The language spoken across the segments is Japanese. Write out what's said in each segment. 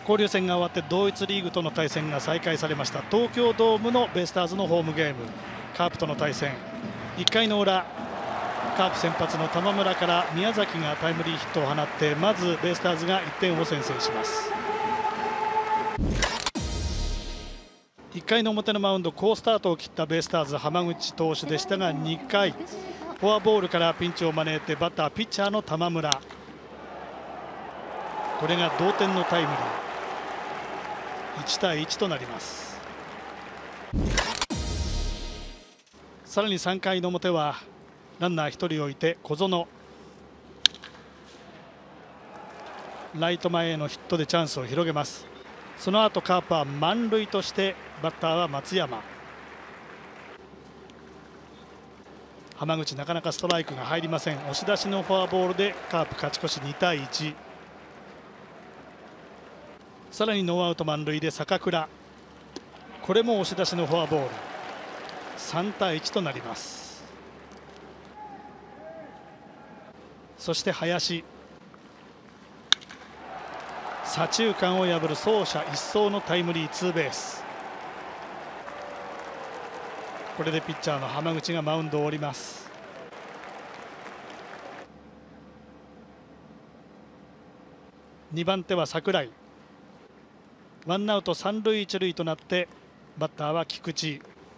交流戦が終わって同一リーグとの対戦が再開されました。東京ドームのベイスターズのホームゲーム、カープとの対戦。1回の裏、カープ先発の玉村から宮崎がタイムリーヒットを放って、まずベイスターズが1点を先制します。1回の表のマウンド、好スタートを切ったベイスターズ浜口投手でしたが、2回フォアボールからピンチを招いて、バッターピッチャーの玉村、これが同点のタイムリー、1対1となります。さらに3回の表はランナー1人置いて小園、ライト前へのヒットでチャンスを広げます。その後カープは満塁としてバッターは松山。浜口なかなかストライクが入りません。押し出しのフォアボールでカープ勝ち越し2対1。さらにノーアウト満塁で坂倉、これも押し出しのフォアボール、3対1となります。そして林、左中間を破る走者一掃のタイムリーツーベース。これでピッチャーの浜口がマウンドを降ります。2番手は櫻井。ワンアウト三塁一塁となってバッターは菊池。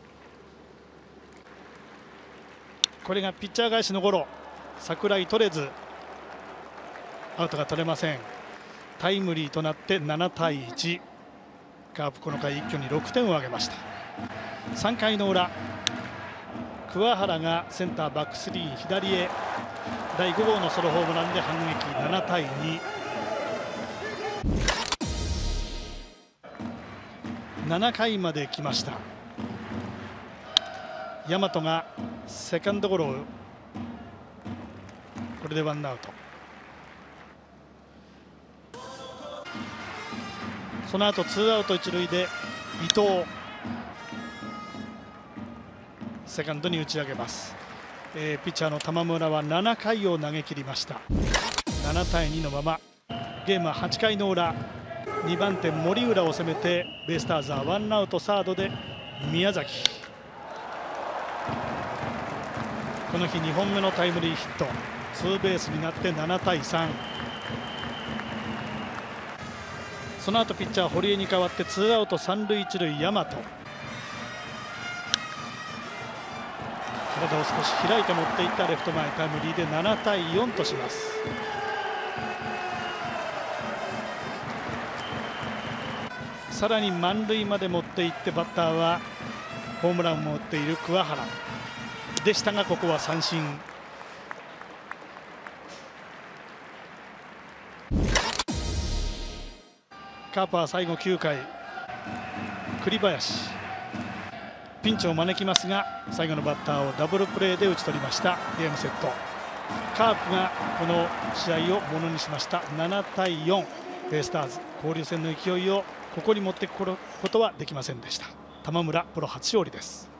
これがピッチャー返しのゴロ、櫻井取れずアウトが取れません。タイムリーとなって7対1。カープこの回一挙に6点を挙げました。3回の裏、桑原がセンターバックスリー左へ第5号のソロホームランで反撃、7対2。7回まで来ました。大和がセカンドゴロを、これでワンアウト。その後ツーアウト一塁で伊藤、セカンドに打ち上げます。ピッチャーの玉村は7回を投げ切りました。7対2のままゲームは8回の裏、2番手森浦を攻めてベイスターズはワンアウトサードで宮崎、この日2本目のタイムリーヒット、ツーベースになって7対3。その後ピッチャー堀江に代わってツーアウト三塁一塁大和、体を少し開いて持っていったレフト前タイムリーで7対4とします。さらに満塁まで持っていってバッターはホームランを打っている桑原でしたが、ここは三振。カープは最後9回、栗林ピンチを招きますが、最後のバッターをダブルプレーで打ち取りました。ゲームセット、カープがこの試合をものにしました。7対4。ベイスターズ交流戦の勢いをここに持ってくることはできませんでした。玉村プロ初勝利です。